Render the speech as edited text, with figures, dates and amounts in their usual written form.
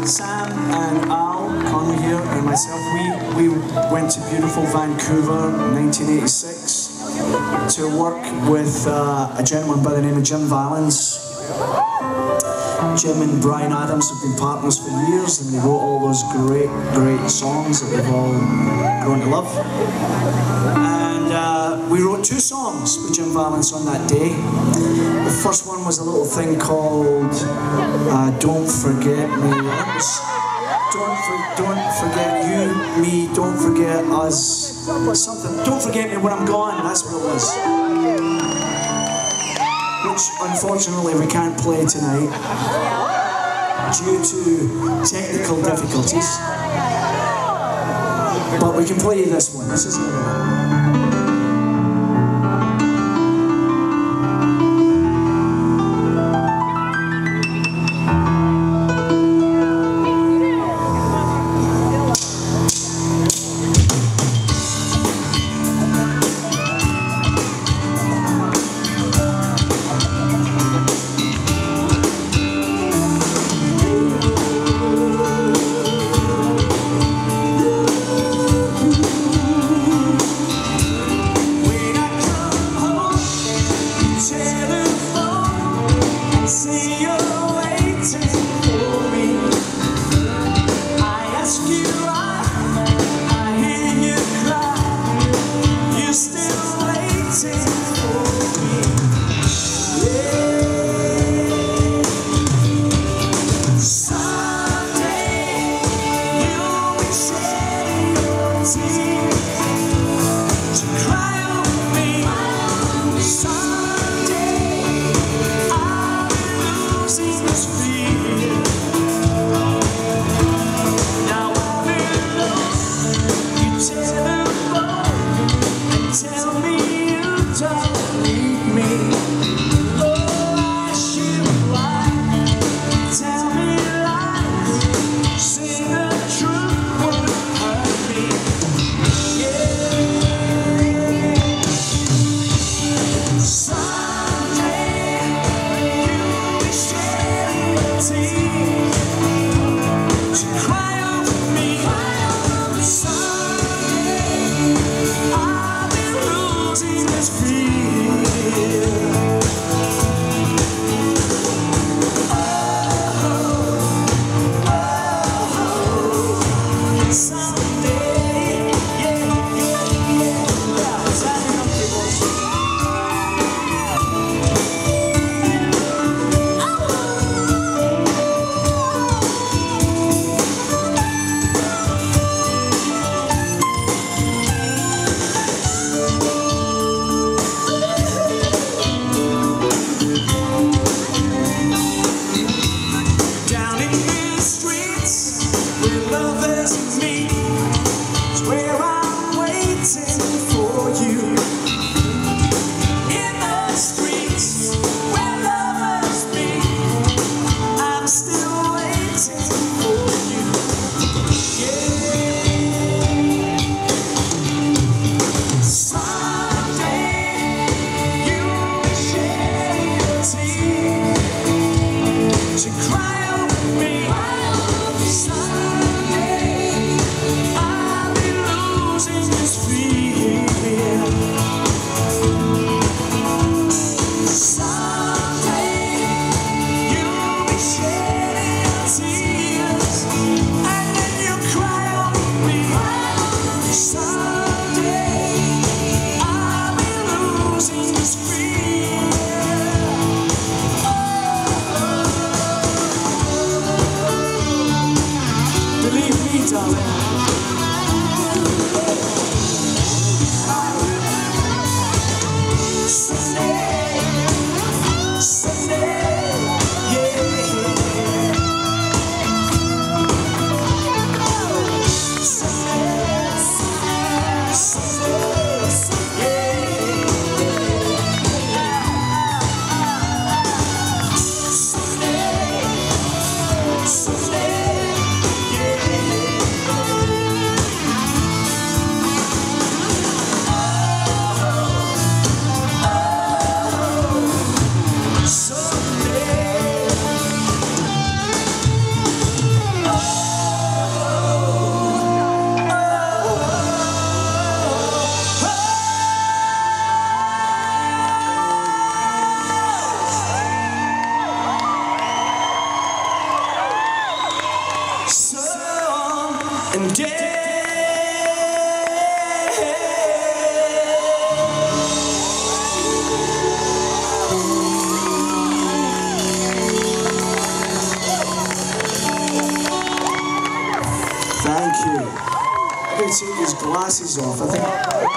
Sam and Al, Conley here, and myself, we went to beautiful Vancouver in 1986 to work with a gentleman by the name of Jim Valens. Jim and Brian Adams have been partners for years, and they wrote all those great songs that we've all grown to love. And we wrote 2 songs with Jim Valens on that day. The first one was a little thing called Don't Forget Me. Don't forget you, me, don't forget us. Something. Don't forget me when I'm gone, that's what it was. Which unfortunately we can't play tonight due to technical difficulties. But we can play you this one. This is the one. and day. Thank you. I'm going to take his glasses off. I think